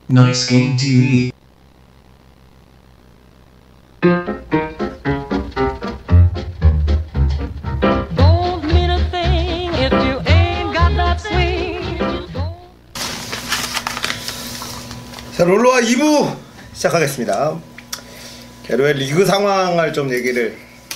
Nice Game TV. Don't mean a thing if you ain't got that swing. 자, 롤러와 2부 시작하겠습니다. 게로의 리그 상황을 좀 얘기를.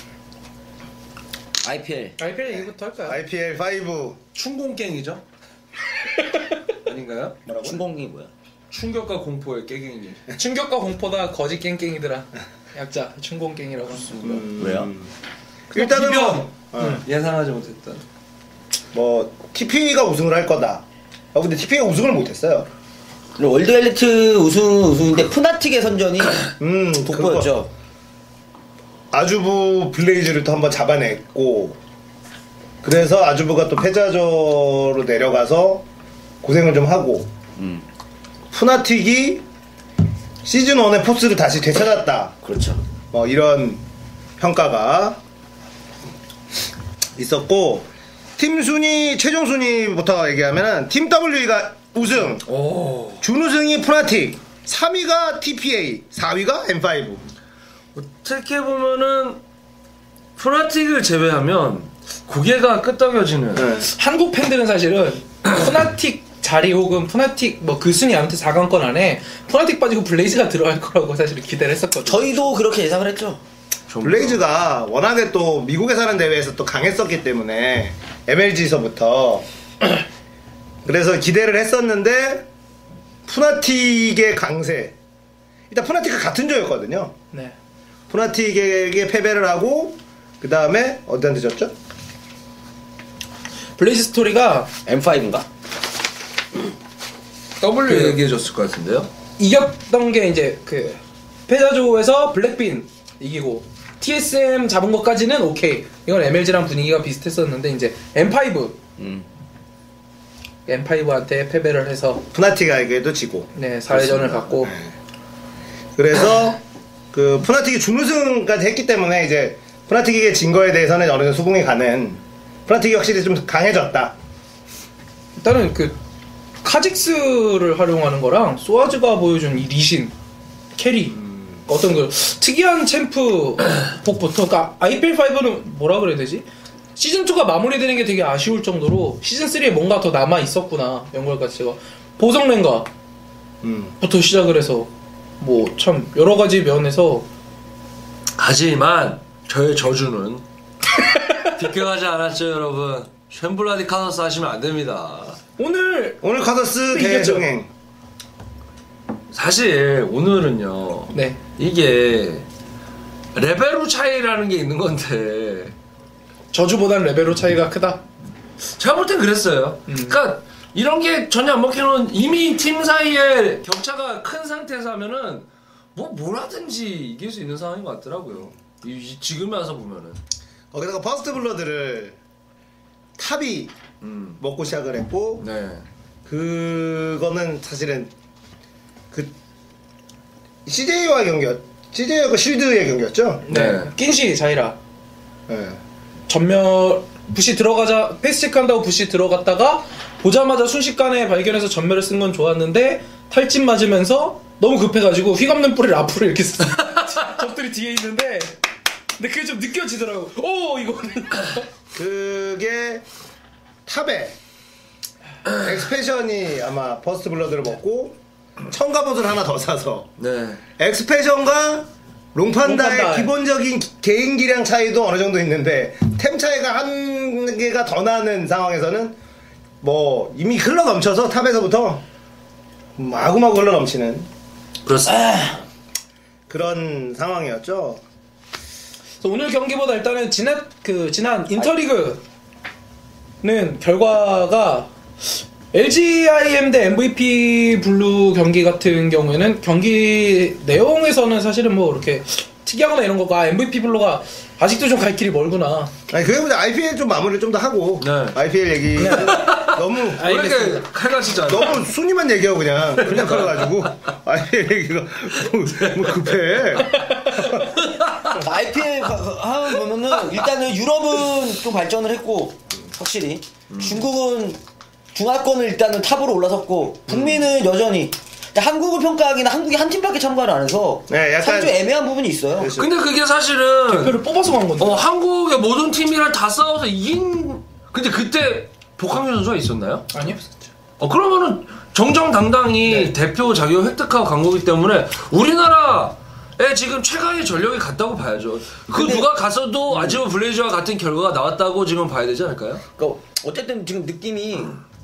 IPL 얘기부터 할까요? IPL 5 충공갱이죠? 아닌가요? 뭐라고? 충공이 뭐야? 충격과 공포의 깨갱이. 충격과 공포다 거짓 깽깽이더라. 약자 충공갱이라고. 왜요? 일단은 비변. 뭐, 예상하지 못했던. 뭐 TP가 우승을 할 거다. 근데 TP가 우승을 못했어요. 월드 엘리트 우승인데 푸나틱의 선전이 돋보였죠. 아주부 블레이즈를 또 한번 잡아냈고, 그래서 아주부가 또 패자조로 내려가서 고생을 좀 하고, 푸나틱이 시즌 1의 포스를 다시 되찾았다. 그렇죠. 뭐 이런 평가가 있었고, 팀 순위, 최종 순위부터 얘기하면은 팀 WE가 우승, 오. 준우승이 푸나틱, 3위가 TPA, 4위가 M5. 어떻게 보면은 푸나틱을 제외하면 고개가 끄덕여지는. 네. 한국 팬들은 사실은 푸나틱 자리 혹은 푸나틱 뭐 그 순위 아무튼 4강권 안에 푸나틱 빠지고 블레이즈가 들어갈 거라고 사실 기대를 했었거든요. 저희도 그렇게 예상을 했죠. 블레이즈가 워낙에 또 미국에 사는 대회에서 또 강했었기 때문에 MLG에서부터 그래서 기대를 했었는데 푸나틱의 강세, 일단 푸나틱과 같은 조였거든요. 네. 푸나틱에게 패배를 하고 그 다음에 어디한테 졌죠? 블레이즈 스토리가 M5인가? W 얘기해줬을 것 같은데요? 이겼던 게 이제 그 패자조에서 블랙빈 이기고 TSM 잡은 것까지는 오케이. 이건 MLG랑 분위기가 비슷했었는데 이제 M5 M5한테 패배를 해서 푸나틱에게도 지고. 네 4회전을 받고 그래서 그 푸나틱이 준우승까지 했기 때문에 이제 푸나틱에게 진 거에 대해서는 어느 정도 수긍이 가는, 푸나틱이 확실히 좀 강해졌다. 일단은 그 카직스를 활용하는 거랑 소아즈가 보여준 이 리신 캐리 어떤 그 특이한 챔프 복부터, 그러니까 IPL5는 뭐라 그래야 되지? 시즌2가 마무리되는 게 되게 아쉬울 정도로 시즌3에 뭔가 더 남아 있었구나. 연결 가치가 보성랭가 부터 시작을 해서 뭐 참 여러 가지 면에서. 하지만 저의 저주는 비껴가지 않았죠, 여러분. 쉔블라디 카더스 하시면 안 됩니다. 오늘 카더스 이겼죠. 대승행. 사실 오늘은요. 네 이게 레벨로 차이라는 게 있는 건데 저주보단 레벨로 차이가 크다. 제가 볼 땐 그랬어요. 그러니까 이런 게 전혀 안 먹히는, 이미 팀 사이에 격차가 큰 상태에서 하면은 뭐라든지 이길 수 있는 상황인 것 같더라고요. 지금 와서 보면은. 거기다가 퍼스트 블러드를 탑이 먹고 시작을 했고, 네. 그거는 사실은 그 CJ와 CJ와 실드의 경기였죠. 네. 낀시 자이라 네. 전멸 부시 들어가자 페이스 체크한다고 부시 들어갔다가 보자마자 순식간에 발견해서 전멸을 쓴 건 좋았는데 탈진 맞으면서 너무 급해가지고 휘감는 뿌리를 앞으로 이렇게 썼어. 적들이 뒤에 있는데 근데 그게 좀 느껴지더라고. 오 이거는 그게 탑에 엑스패션이 아마 퍼스트 블러드를 먹고 첨가봇을 하나 더 사서, 네. 엑스패션과 롱판다의 롱판다. 기본적인 개인 기량 차이도 어느 정도 있는데 템 차이가 한 개가 더 나는 상황에서는 뭐 이미 흘러 넘쳐서 탑에서부터 마구마구 흘러 넘치는 그렇습니다. 그런 상황이었죠. 그래서 오늘 경기보다 일단은 지난 인터리그는 결과가 LGIM 대 MVP 블루 경기 같은 경우에는 경기 내용에서는 사실은 뭐 이렇게 특이하거나 이런 거가 MVP 블루가 아직도 좀 갈 길이 멀구나. 아니 그게 보다 IPL 좀 마무리를 좀 더 하고. 네. IPL 얘기 너무 왜 이렇게 칼같이잖아. 너무 순위만 얘기하고 그냥 그래가지고 IPL 얘기가 뭐 급해. IPL 하면 보면은 일단은 유럽은 좀 발전을 했고 확실히 중국은 중하권을 일단은 탑으로 올라섰고 북미는 여전히 한국을 평가하기는 한국이 한 팀밖에 참가를 안 해서 네, 약간- 좀 애매한 부분이 있어요. 그렇죠. 근데 그게 사실은 대표를 뽑아서 간 건데. 한국의 모든 팀이랑 다 싸워서 이긴. 근데 그때 복항규 선수가 있었나요? 아니요. 그러면은 정정당당히 대표 자격을 획득하고 간 거기 때문에 우리나라에 지금 최강의 전력이 갔다고 봐야죠. 그 누가 갔어도 아지오 블레이즈와 같은 결과가 나왔다고 지금 봐야 되지 않을까요? 그러니까 어쨌든 지금 느낌이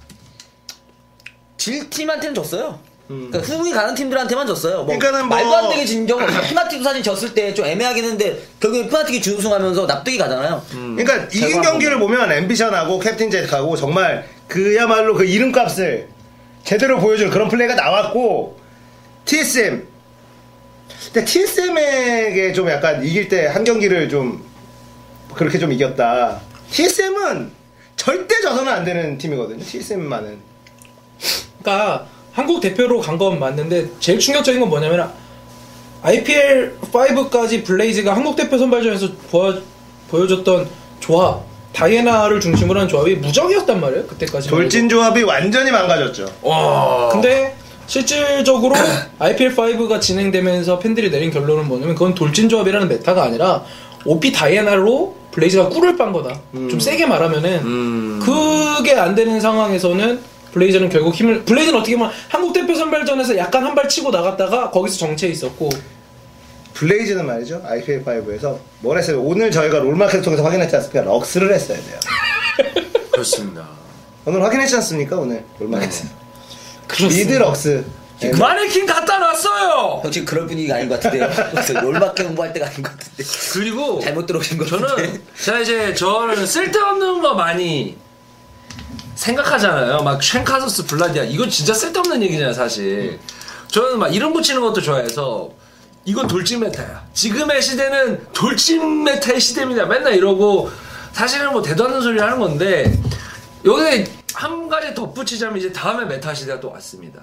질 팀한테는 졌어요. 그러니까 후위 가는 팀들한테만 졌어요. 그러니까는 뭐- 말도 안 되게 진 적은 푸나틱도 사실 졌을 때 좀 애매하긴 했는데 결국에 푸나틱이 준우승하면서 납득이 가잖아요. 그러니까 이긴 제가 경기를 보면 앰비션하고 캡틴 잭하고 정말 그야말로 그 이름값을 제대로 보여주는 그런 플레이가 나왔고 TSM. 근데 TSM에게 좀 약간 이길 때 한 경기를 좀 그렇게 좀 이겼다. TSM은 절대 져서는 안 되는 팀이거든요. TSM만은. 그러니까 한국 대표로 간 건 맞는데 제일 충격적인 건 뭐냐면 IPL 5까지 블레이즈가 한국 대표 선발전에서 보여줬던 조합, 다이애나를 중심으로 한 조합이 무적이었단 말이에요. 그때까지. 돌진 조합이 완전히 망가졌죠. 와. 근데 실질적으로 IPL 5가 진행되면서 팬들이 내린 결론은 뭐냐면 그건 돌진 조합이라는 메타가 아니라 OP 다이애나로 블레이즈가 꿀을 빤 거다. 좀 세게 말하면은 그게 안 되는 상황에서는 블레이즈는 결국 블레이즈는 어떻게 보면 한국 대표 선발전에서 약간 한 발 치고 나갔다가 거기서 정체해 있었고 블레이즈는 말이죠. IPL5에서 뭘 했어요? 오늘 저희가 롤마켓을 통해서 확인했지 않습니까? 럭스를 했어야 돼요. 그렇습니다. 오늘 확인했지 않습니까? 오늘 롤마켓. 그렇습니다. 미드 럭스. 네. 마네킹 갖다 놨어요. 형 지금 그럴 분위기가 아닌 것 같은데요. 롤마켓 공부할 때가 아닌 것 같은데. 그리고 잘못 들어오신 것 같은데. 저는 쓸데없는 거 많이 생각하잖아요. 막 쉔카소스 블라디아 이건 진짜 쓸데없는 얘기잖아요, 사실. 저는 막 이름 붙이는 것도 좋아해서 이건 돌진 메타야. 지금의 시대는 돌진 메타의 시대입니다. 맨날 이러고 사실은 뭐 대도 않는 소리를 하는 건데 여기 한 가지 덧붙이자면 이제 다음에 메타 시대가 또 왔습니다.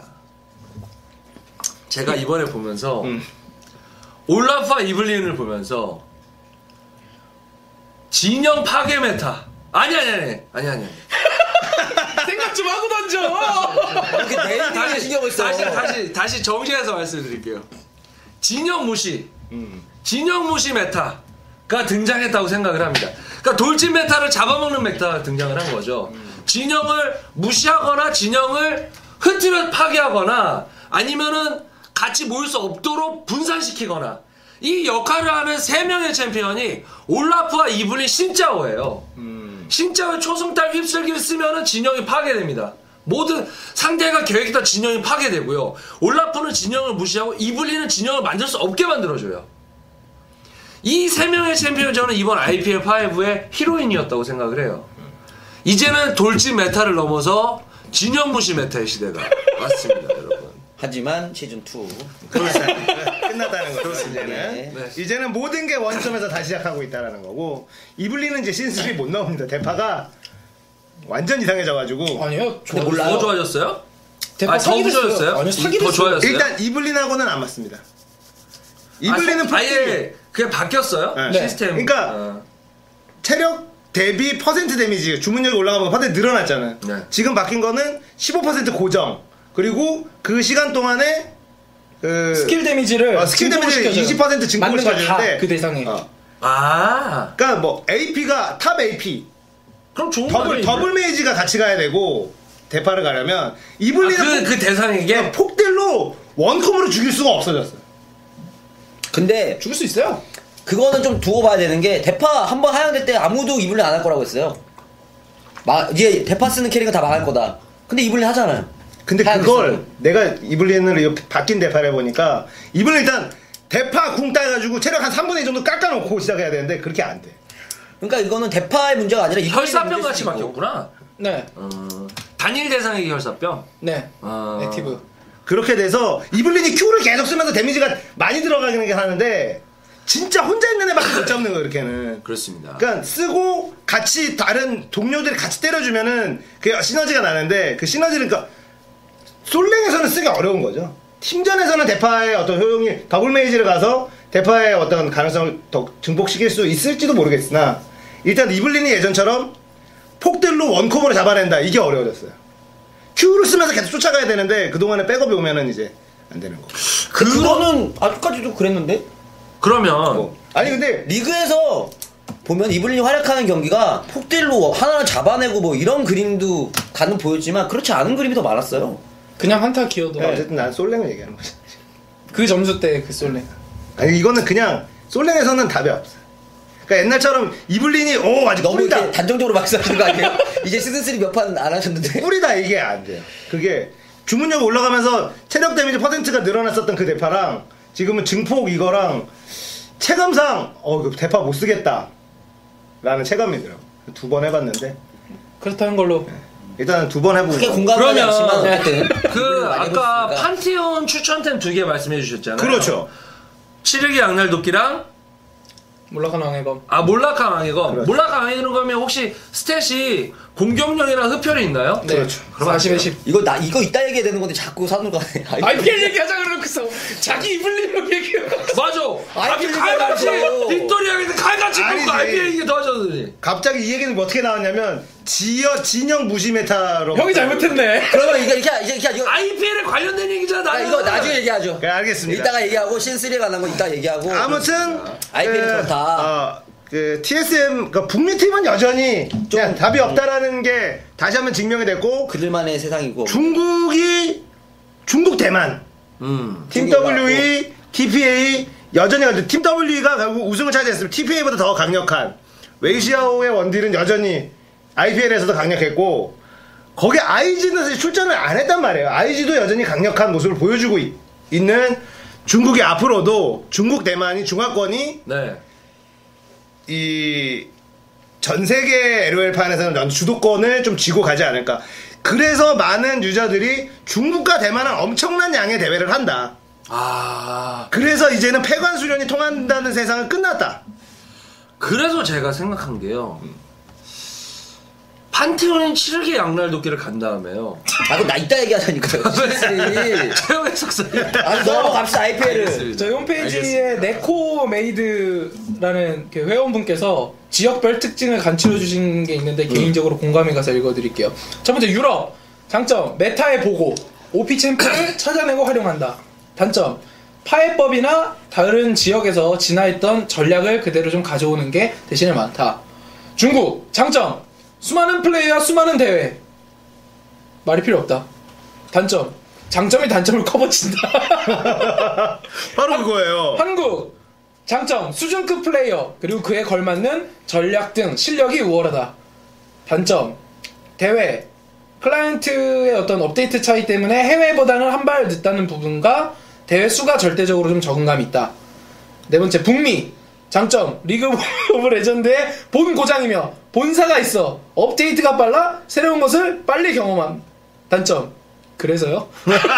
제가 이번에 보면서 올라프와 이블린을 보면서 진영 파괴 메타 아니 생각 좀 하고 던져. 이렇게 내일이 신경을 써. 다시 정리해서 말씀드릴게요. 진영 무시 메타가 등장했다고 생각을 합니다. 그러니까 돌진 메타를 잡아먹는 메타가 등장을 한 거죠. 진영을 무시하거나 진영을 흐트려 파괴하거나 아니면은 같이 모일 수 없도록 분산시키거나 이 역할을 하는 3명의 챔피언이 올라프와 이블린 신짜오예요. 신짜오의 초승달 휩쓸기를 쓰면은 진영이 파괴됩니다. 모든 상대가 계획했던 진영이 파괴되고요. 올라프는 진영을 무시하고 이블린은 진영을 만들 수 없게 만들어줘요. 이 3명의 챔피언 저는 이번 IPL5의 히로인이었다고 생각을 해요. 이제는 돌진 메타를 넘어서 진영 무시 메타의 시대가 왔습니다, 여러분. 하지만 시즌2 그렇습니다. 끝났다는 거죠. 이제는. 네. 이제는 모든 게 원점에서 다시 시작하고 있다는 거고 이블린은 이제 시즌3 못 나옵니다. 대파가 완전 이상해져가지고 아니요. 근데 몰라요. 더 좋아졌어요? 대파 더 사기됐어요. 좋아졌어요? 아니요, 더 사기됐어요. 좋아졌어요? 일단 이블린하고는 안 맞습니다. 이블린은 아예 그냥 바뀌었어요? 네. 시스템. 그러니까 체력 대비 퍼센트 데미지 주문력이 올라가면 퍼센트 늘어났잖아요. 네. 지금 바뀐 거는 15% 고정. 그리고 그 시간 동안에 그 스킬 데미지를 스킬 데미지 20% 증폭을 시켜주는데 그 대상에. 그러니까 뭐 AP가 탑 AP 그럼 좋은 거 아니에요? 더블 메이지가 같이 가야 되고 대파를 가려면 이블린은 그 대상에게 폭딜로 원컴으로 죽일 수가 없어졌어요. 근데 죽을 수 있어요. 그거는 좀 두고 봐야 되는 게 대파 한번 하향될 때 아무도 이블린 안 할 거라고 했어요. 이제 대파 쓰는 캐릭은 다 망할 거다. 근데 이블린 하잖아요. 근데 하향됐어요. 그걸 내가 이블린을 바뀐 대파를 해보니까 이블린 일단 대파 궁 따가지고 체력 한 3분의 2 정도 깎아놓고 시작해야 되는데 그렇게 안 돼. 그러니까 이거는 대파의 문제가 아니라 이블린의 혈사병 문제일 같이 수도 있고. 바뀌었구나. 네. 단일 대상에게 혈사병. 네. 액티브. 그렇게 돼서 이블린이 Q를 계속 쓰면서 데미지가 많이 들어가긴 하는데 진짜 혼자 있는 애밖에 못 잡는 거예요 이렇게는. 그렇습니다. 그러니까 쓰고 같이 다른 동료들이 같이 때려주면은 그 시너지가 나는데 그 시너지를 그러니까 솔랭에서는 쓰기 어려운 거죠. 팀전에서는 대파의 어떤 효용이 더블 메이지를 가서 대파의 어떤 가능성을 더 증폭시킬 수 있을지도 모르겠으나 일단 이블린이 예전처럼 폭들로 원콤으로 잡아낸다 이게 어려워졌어요. Q를 쓰면서 계속 쫓아가야 되는데 그동안에 백업이 오면은 이제 안 되는 거. 그거는 아직까지도 그랬는데. 그러면 아니 근데 리그에서 보면 이블린이 활약하는 경기가 폭딜로 하나를 잡아내고 뭐 이런 그림도 간혹 보였지만 그렇지 않은 그림이 더 많았어요. 그냥 한타 기어도 어쨌든 난 솔랭을 얘기하는 거지. 그 점수 때 그 솔랭. 아니 이거는 그냥 솔랭에서는 답이 없어. 그러니까 옛날처럼 이블린이 아직 너무 뿌리다 이렇게 단정적으로 말씀하시는 거 아니에요? 이제 시즌3 몇 판 안 하셨는데. 뿌리다 이게 안 돼요. 그게 주문력 올라가면서 체력 데미지 퍼센트가 늘어났었던 그 대파랑 지금은 증폭 이거랑 체감상 이거 대파 못 쓰겠다 라는 체감이더라고. 2번 해봤는데 그렇다는 걸로. 일단 2번 해보고 크게 공감하지 그러면 않지만 어쨌든 그 많이 아까 해봤으니까. 판티온 추천템 2개 말씀해 주셨잖아요. 그렇죠. 치르기 양날도끼랑 몰락한 왕의검. 몰락한 왕이검. 그렇죠. 몰락한 왕이검이면 혹시 스탯이 공격력이랑 흡혈이 있나요? 네. 그렇죠. 40에 10. 이거 이따 얘기해야 되는 건데 자꾸 사는 거 아니야? IPL 얘기하자 그러고서 자기 이블린으로 얘기해. 맞아. IPL 칼같이 얘기하죠. 빅토리아에서 칼같이 아니지. 고 IPL 얘기 더 하셨더니. 갑자기 이 얘기는 어떻게 나왔냐면 진영 무시 메타로 형이 잘못했네. 그러면 이거 이거 IPL에 관련된 얘기잖아. 나는. 이거 나중에 얘기하죠. 그래, 알겠습니다. 이따가 얘기하고 신3에 관한 거 이따 얘기하고. 아무튼 IPL 이 그렇다. 그 TSM 그 북미 팀은 여전히 그냥 답이 없다라는 게 다시 한번 증명이 됐고 그들만의 세상이고. 중국 대만 팀 WE TPA 여전히 팀 WE가 결국 우승을 차지했습니다. TPA보다 더 강력한 웨이시아오의 원딜은 여전히 IPL에서도 강력했고 거기에 IG는 사실 출전을 안 했단 말이에요. IG도 여전히 강력한 모습을 보여주고 있는 중국이 앞으로도 중국 대만이 중화권이 네. 이 전 세계 LOL판에서는 주도권을 좀 쥐고 가지 않을까. 그래서 많은 유저들이 중국과 대만은 엄청난 양의 대회를 한다. 그래서 이제는 폐관 수련이 통한다는 세상은 끝났다. 그래서 제가 생각한 게요. 판테온인 치르기 양날도끼를 간 다음에요. 그럼 나 이따 얘기하자니까요. 신3. 최영 해석사님. 넘어갑시다 IPL을. 저희 홈페이지에 네코메이드라는 그 회원분께서 지역별 특징을 간추려 주신 게 있는데 개인적으로 공감이 가서 읽어드릴게요. 첫 번째 유럽 장점 메타의 보고 OP 챔프를 찾아내고 활용한다. 단점 파해법이나 다른 지역에서 진화했던 전략을 그대로 좀 가져오는 게 대신에 많다. 중국 장점 수많은 플레이와 수많은 대회 말이 필요 없다. 단점 장점이 단점을 커버친다. 바로 그거예요. 한국 장점 수준급 플레이어 그리고 그에 걸맞는 전략 등 실력이 우월하다. 단점 대회 클라이언트의 어떤 업데이트 차이 때문에 해외보다는 한 발 늦다는 부분과 대회 수가 절대적으로 좀 적응감이 있다. 네 번째 북미 장점 리그 오브 레전드의 본 고장이며 본사가 있어 업데이트가 빨라 새로운 것을 빨리 경험함. 단점 그래서요?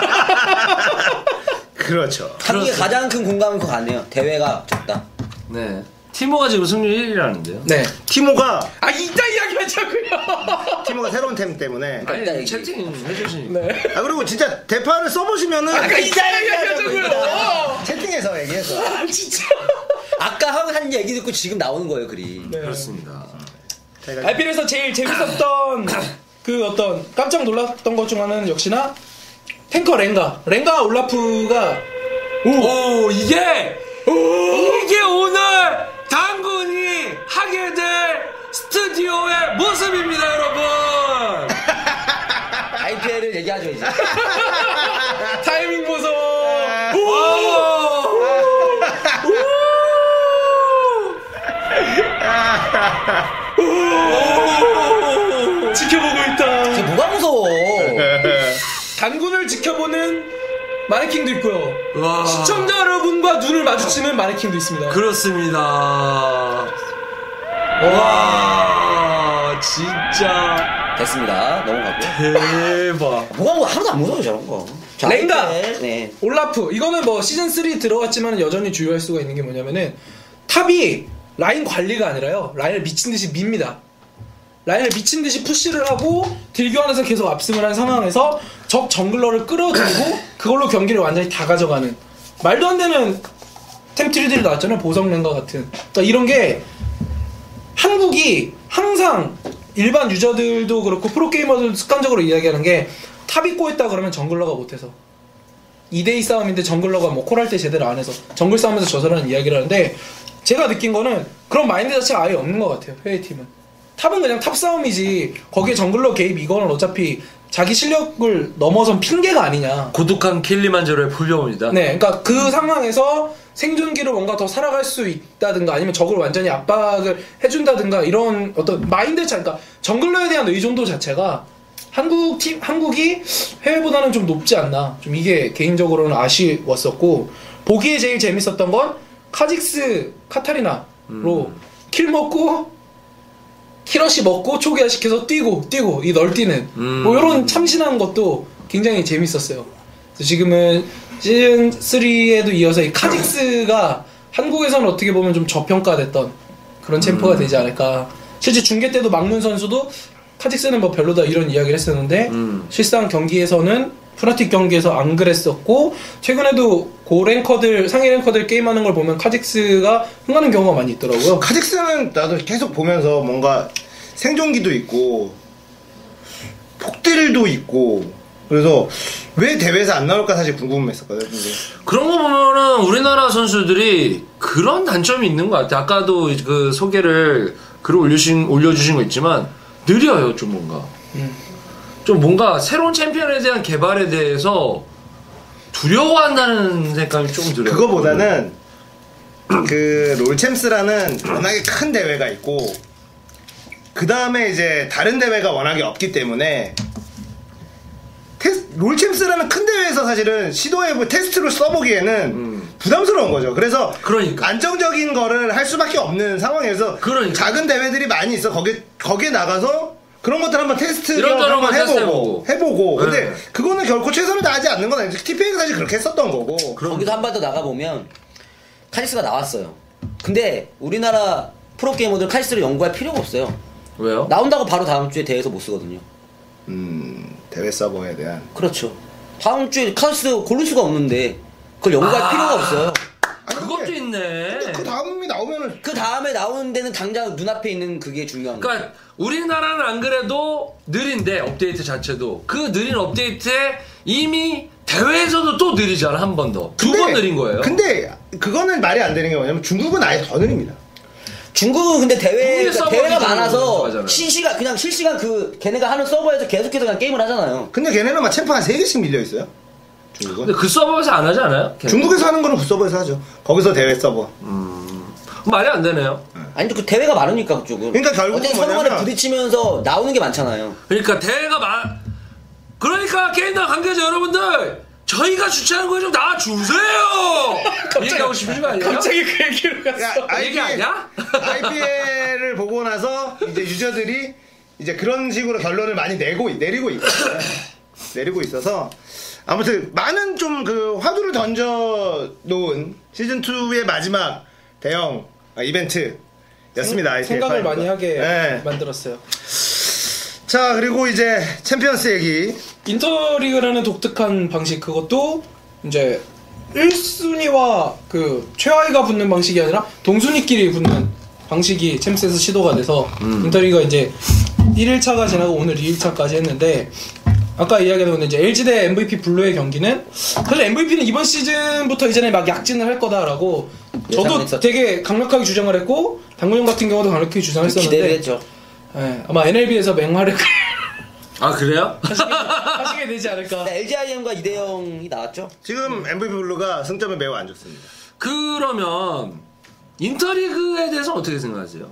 그렇죠. 한국의 가장 큰 공감은 그거 같네요. 대회가 적다. 네. 티모가 지금 승률 1위라는데요. 네. 티모가 이따 이야기하자고요. 새로운 템 때문에 아니, 채팅 해주시니까. 네. 그리고 진짜 대파를 써보시면은 이따 이야기하자고요. 채팅에서 얘기해서 진짜. 아까 한 얘기 듣고 지금 나오는 거예요 글이. 네. 그렇습니다. IPL에서 제일 재밌었던 그 어떤 깜짝 놀랐던 것 중 하나는 역시나 탱커 랭가 올라프가 이게 오늘 당군이 하게 될 스튜디오의 모습입니다, 여러분. IPL을 얘기하죠 이제. 타이밍 보소. 지켜보고 있다. 이게 뭐가 무서워? 단군을 지켜보는 마네킹도 있고요. 와. 시청자 여러분과 눈을 마주치는 마네킹도 있습니다. 그렇습니다. 와, 진짜 됐습니다. 넘어가고. 대박. 뭐가 하나도 안 무서워 저런 거. 자, 랭가! IPL, 네. 올라프 이거는 뭐 시즌 3 들어갔지만 여전히 주요할 수가 있는 게 뭐냐면은 탑이 라인 관리가 아니라요 라인을 미친듯이 밉니다. 라인을 미친듯이 푸시를 하고 딜교환에서 계속 압승을 한 상황에서 적 정글러를 끌어들이고 그걸로 경기를 완전히 다 가져가는 말도 안 되는 템트리들이 나왔잖아요. 보성랭과 같은. 그러니까 이런 게 한국이 항상 일반 유저들도 그렇고 프로게이머들도 습관적으로 이야기하는 게 탑이 꼬였다 그러면 정글러가 못해서 2대2 싸움인데 정글러가 뭐 콜할 때 제대로 안 해서 정글 싸움에서 져서라는 이야기를 하는데 제가 느낀 거는 그런 마인드 자체가 아예 없는 것 같아요. 회의팀은. 탑은 그냥 탑 싸움이지 거기에 정글러 개입 이거는 어차피 자기 실력을 넘어선 핑계가 아니냐. 고독한 킬리만자로의 풀병입니다. 네, 그러니까 그 상황에서 생존기로 뭔가 더 살아갈 수 있다든가 아니면 적을 완전히 압박을 해준다든가 이런 어떤 마인드 차이, 그러니까 정글러에 대한 의존도 자체가 한국이 해외보다는 좀 높지 않나. 좀 이게 개인적으로는 아쉬웠었고 보기에 제일 재밌었던 건 카직스 카타리나로 킬 먹고 키러시 먹고 초기화 시켜서 뛰고 이 널뛰는 뭐 이런 참신한 것도 굉장히 재밌었어요. 그래서 지금은 시즌 3에도 이어서 이 카직스가 한국에서는 어떻게 보면 좀 저평가됐던 그런 챔프가 되지 않을까. 실제 중계 때도 막문 선수도 카직스는 뭐 별로다 이런 이야기를 했었는데 실상 경기에서는 프나틱 경기에서 안 그랬었고 최근에도 고랭커들 상위 랭커들 게임하는 걸 보면 카직스가 흥하는 경우가 많이 있더라고요. 카직스는 나도 계속 보면서 뭔가 생존기도 있고 폭딜도 있고 그래서 왜 대회에서 안 나올까 사실 궁금했었거든요. 근데. 그런 거 보면은 우리나라 선수들이 그런 단점이 있는 것 같아요. 아까도 그 소개를 글을 올려주신 거 있지만 느려요, 좀 뭔가. 좀 뭔가 새로운 챔피언에 대한 개발에 대해서 두려워한다는 생각이 좀 들어요. 그거보다는 그 롤챔스라는 워낙에 큰 대회가 있고 그 다음에 이제 다른 대회가 워낙에 없기 때문에 롤챔스라는 큰 대회에서 사실은 시도해보 테스트로 써보기에는 부담스러운 거죠. 그래서 그러니까. 안정적인 거를 할 수밖에 없는 상황에서 그러니까. 작은 대회들이 많이 있어. 거기에 나가서 그런 것들 한번 테스트 이런저런 한번 거 해보고. 근데 네. 그거는 결코 최선을 다하지 않는 건 아니죠. TPA가 사실 그렇게 했었던 거고. 거기서 한 번 더 나가보면 카직스가 나왔어요. 근데 우리나라 프로게이머들 카직스를 연구할 필요가 없어요. 왜요? 나온다고 바로 다음 주에 대회에서 못 쓰거든요. 대회 서버에 대한. 그렇죠. 다음 주에 카직스 고를 수가 없는데 그걸 연구할 필요가 없어요. 그것도 있네. 근데 그 다음이 나오면은 그 다음에 나오는 데는 당장 눈앞에 있는 그게 중요한 거예요. 그러니까 우리나라는 안 그래도 느린데 업데이트 자체도 그 느린 업데이트에 이미 대회에서도 또 느리잖아. 한 번 더. 두 번 느린 거예요. 근데 그거는 말이 안 되는 게 뭐냐면 중국은 아예 더 느립니다. 중국은 근데 중국의 서버 대회가 기준으로 많아서 하잖아요. 실시간 그 걔네가 하는 서버에서 계속해서 그냥 게임을 하잖아요. 근데 걔네는 막 챔프 한 3개씩 밀려있어요. 중국은. 근데 그 서버에서 안 하지 않아요? 걔는? 중국에서 하는 거는 그 서버에서 하죠. 거기서 대회 서버. 말이 안 되네요. 아니 그 대회가 많으니까 그쪽은. 그러니까 결국은 어차피 서로 간에 뭐냐면- 부딪히면서 나오는 게 많잖아요. 그러니까 그러니까 게임단 관계자 여러분들 저희가 주최하는 거에 좀 나와주세요. 얘기하고 싶으신 거 아니에요? 갑자기 그 얘기로 갔어. 얘기 아니야? IPL을 보고 나서 이제 유저들이 이제 그런 식으로 결론을 많이 내리고 있거든요. 내리고 있어서 아무튼 많은 좀 그 화두를 던져 놓은 시즌 2의 마지막 대형 이벤트였습니다. IPL 생각을 5가. 많이 하게 네. 만들었어요. 자 그리고 이제 챔피언스 얘기. 인터리그라는 독특한 방식, 그것도 이제 1순위와 그 최하위가 붙는 방식이 아니라 동순위끼리 붙는 방식이 챔스에서 시도가 돼서 인터리그가 이제 1일차가 지나고 오늘 2일차까지 했는데 아까 이야기했던 이제 LG 대 MVP 블루의 경기는 사실 MVP는 이번 시즌부터 이전에 막 약진을 할 거다라고 저도 예상했었죠. 되게 강력하게 주장을 했고 당근형 같은 경우도 강력하게 주장했었는데 기대를 했죠. 예, 아마 NLB에서 맹활약을 아 그래요? 하시게 되지 않을까. LGIM과 이대영이 나왔죠. 지금 MVP 블루가 승점이 매우 안 좋습니다. 그러면 인터리그에 대해서는 어떻게 생각하세요?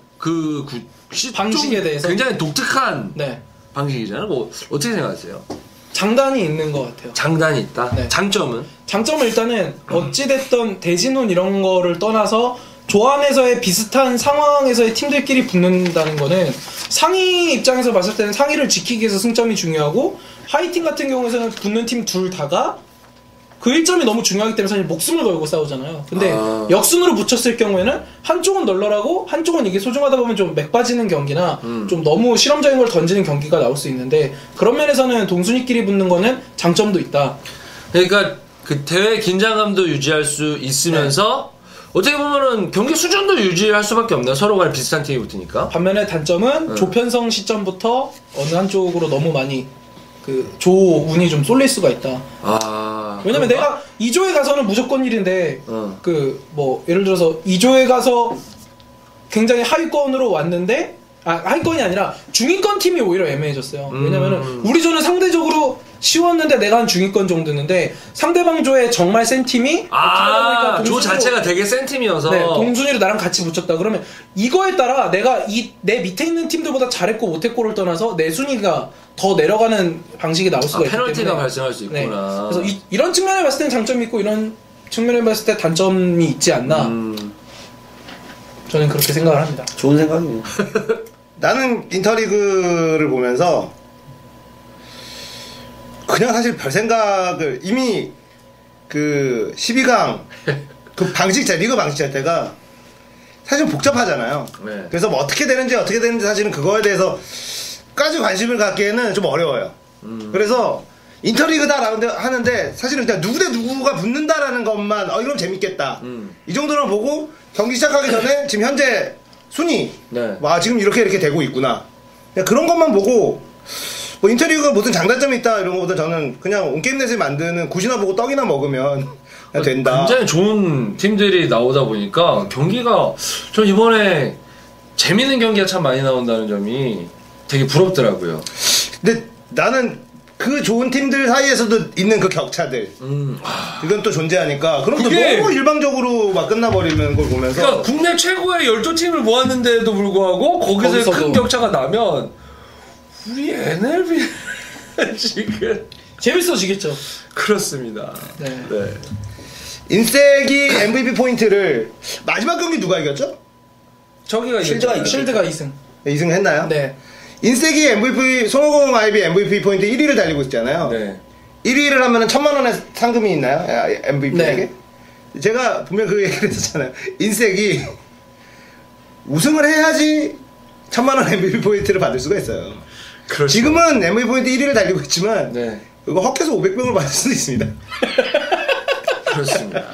방식에 대해서? 굉장히 독특한 네. 방식이잖아요. 뭐 어떻게 생각하세요? 장단이 있는 것 같아요. 장단이 있다. 네. 장점은? 장점은 일단은 어찌됐던 대진혼 이런 거를 떠나서 조안에서의 비슷한 상황에서의 팀들끼리 붙는다는 거는 상위 입장에서 봤을 때는 상위를 지키기 위해서 승점이 중요하고 하위 팀 같은 경우에는 붙는 팀 둘 다가 그 1점이 너무 중요하기 때문에 사실 목숨을 걸고 싸우잖아요. 근데 역순으로 붙였을 경우에는 한쪽은 널널하고 한쪽은 이게 소중하다 보면 좀 맥 빠지는 경기나 좀 너무 실험적인 걸 던지는 경기가 나올 수 있는데 그런 면에서는 동순위끼리 붙는 거는 장점도 있다. 그러니까 그 대회 긴장감도 유지할 수 있으면서 어떻게 보면은 경기 수준도 유지할 수밖에 없네요. 서로 간에 비슷한 팀이 붙으니까. 반면에 단점은 조편성 시점부터 어느 한쪽으로 너무 많이 그 조운이 좀 쏠릴 수가 있다. 아 왜냐면 그런가? 내가 2조에 가서는 무조건 1인데 어. 그 뭐 예를 들어서 2조에 가서 굉장히 하위권으로 왔는데 하위권이 아니라 중위권 팀이 오히려 애매해졌어요. 왜냐면은 우리 조는 상대적으로 쉬웠는데 내가 한 중위권 정도였는데 상대방 조에 정말 센 팀이 조 자체가 되게 센 팀이어서 네, 동순위로 나랑 같이 붙였다. 그러면 이거에 따라 내가 내 밑에 있는 팀들보다 잘했고 못했고를 떠나서 내 순위가 더 내려가는 방식이 나올 수가 있기 때문에 페널티가 발생할 수 있구나. 그래서 이런 측면에 봤을 땐 장점이 있고 이런 측면에 봤을 때 단점이 있지 않나. 저는 그렇게 생각을 합니다. 좋은 생각이네요. 나는 인터리그를 보면서 그냥 사실 별 생각을 이미 그 12강 그 리그 방식 자체가 사실 복잡하잖아요. 네. 그래서 뭐 어떻게 되는지 사실은 그거에 대해서 까지 관심을 갖기에는 좀 어려워요. 그래서 인터리그다 하는데 사실은 그냥 누구 대 누구가 붙는다라는 것만 이건 재밌겠다. 이 정도를 보고 경기 시작하기 전에 지금 현재 순위 네. 와 지금 이렇게 되고 있구나. 그냥 그런 것만 보고 뭐 인터리그가 무슨 장단점이 있다 이런 것보다 저는 그냥 온게임넷을 만드는 굿이나 보고 떡이나 먹으면 그냥 된다. 굉장히 좋은 팀들이 나오다 보니까 경기가 전 이번에 재밌는 경기가 참 많이 나온다는 점이 되게 부럽더라고요. 근데 나는 그 좋은 팀들 사이에서도 있는 그 격차들 이건 또 존재하니까 그럼 또 그게- 너무 일방적으로 막 끝나버리는 걸 보면서 그러니까 국내 최고의 12팀을 모았는데도 불구하고 거기서 큰 격차가 나면 우리 NLB 지금 재밌어지겠죠. 그렇습니다. 네. 네. 인색이 MVP 포인트를 마지막 경기 누가 이겼죠? 저기가 실드가 이겼죠. 실드가 2승. 2승 했나요? 네. 인색이 MVP 손오공 아이비 MVP 포인트 1위를 달리고 있잖아요. 네. 1위를 하면은 1,000,000원의 상금이 있나요? MVP에게? 네. 제가 분명 그 얘기를 했었잖아요. 인색이 우승을 해야지 1,000,000원 MVP 포인트를 받을 수가 있어요. 그렇죠. 지금은 MVP 포인트 1위를 달리고 있지만 네. 이거 헛해서 500병을 받을 수도 있습니다. 그렇습니다.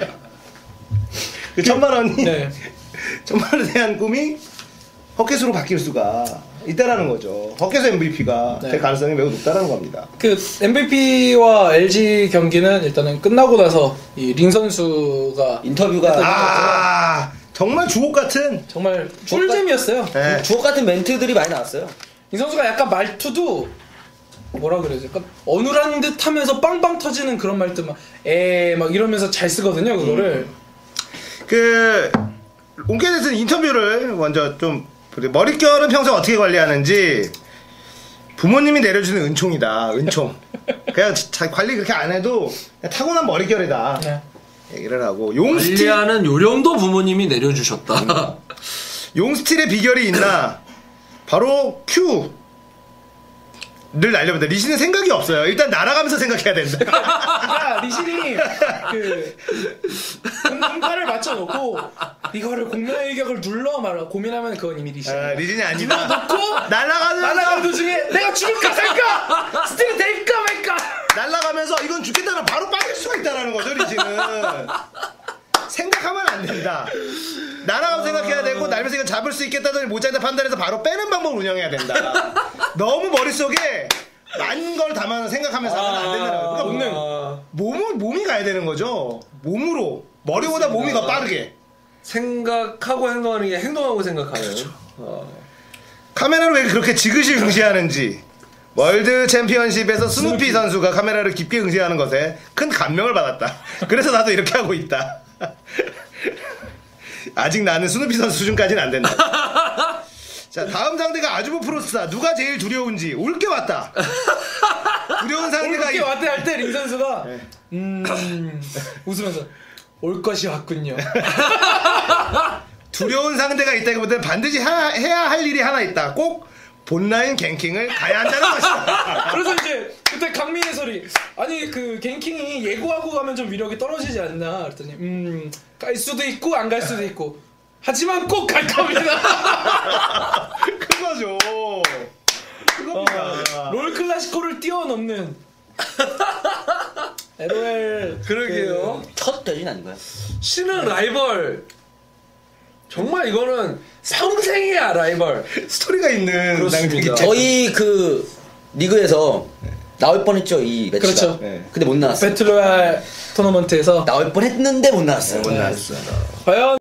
그 1,000,000원이 네. 1,000,000원에 대한 꿈이 헛개수로 바뀔 수가 있다라는 거죠. 헛개수 MVP가 네. 될 가능성이 매우 높다는 겁니다. 그 MVP와 LG 경기는 일단은 끝나고 나서 이 린 선수가 인터뷰가 정말 주옥 같은 정말 꿀잼이었어요. 네. 주옥 같은 멘트들이 많이 나왔어요. 이 선수가 약간 말투도 뭐라 그래야지? 약간 어눌한 듯 하면서 빵빵 터지는 그런 말들 막 이러면서 잘 쓰거든요, 그거를. 그 온게넷은 인터뷰를 먼저 좀 머릿결은 평소 어떻게 관리하는지 부모님이 내려주는 은총이다. 은총. 그냥 관리 그렇게 안 해도 그냥 타고난 머릿결이다. 네. 얘기를 하고 용스틸 관리하는 요령도 부모님이 내려주셨다. 용스틸의 비결이 있나? 바로 Q를 날려본다. 리신은 생각이 없어요. 일단 날아가면서 생각해야 된다. 야, 리신이 그 공간을 맞춰놓고 이거를 공략 일격을 눌러 말아 고민하면 그건 이미 리신. 리신이 아니다. 눌러놓고 날아가는 날아가는 도중에 내가 죽을까 살까 스틸이 될까 말까. 날아가면서 이건 죽겠다는 바로 빠질 수가 있다라는 거죠. 리신은 생각하면 안 된다. 날아가면 생각해야 되고 날면서 이건 잡을 수 있겠다더니 못 잡는다 판단해서 바로 빼는 방법을 운영해야 된다. 너무 머릿속에 많은 걸 담아서 생각하면서 하면 안 된다. 그러니까 몸이 가야 되는 거죠. 몸으로 머리보다 몸이 더 빠르게. 생각하고 행동하는 게 행동하고 생각하는. 그렇죠. 카메라를 왜 그렇게 지그시 응시하는지 월드 챔피언십에서 스누피 선수가 카메라를 깊게 응시하는 것에 큰 감명을 받았다. 그래서 나도 이렇게 하고 있다. 아직 나는 스누피 선수 수준까지는 안 된다. 자, 다음 상대가 아주부 프로스타. 누가 제일 두려운지 올게 왔다. 두려운 상대가 올게 왔대 할 때 린 선수가 웃으면서 올 것이 왔군요. 두려운 상대가 있다기보다는 반드시 해야 할 일이 하나 있다. 꼭 본라인 갱킹을 가야 한다는 것이다. 그래서 이제 그때 강민의 소리 아니 그 갱킹이 예고하고 가면 좀 위력이 떨어지지 않나 그랬더니 갈 수도 있고 안 갈 수도 있고 하지만 꼭 갈 겁니다. 그거죠. 그겁니다. 롤 클래시코를 뛰어넘는 LOL 그러게요. 첫 대진 아닌가요? 신은 라이벌. 정말 이거는 평생이야 라이벌. 스토리가 있는 그렇습니다. 낭비기 저희 그 리그에서 나올 뻔했죠 이 매치가. 그렇죠. 네. 근데 못 나왔어. 배틀로얄 토너먼트에서 나올 뻔했는데 못 나왔어요. 못 나왔어. 과연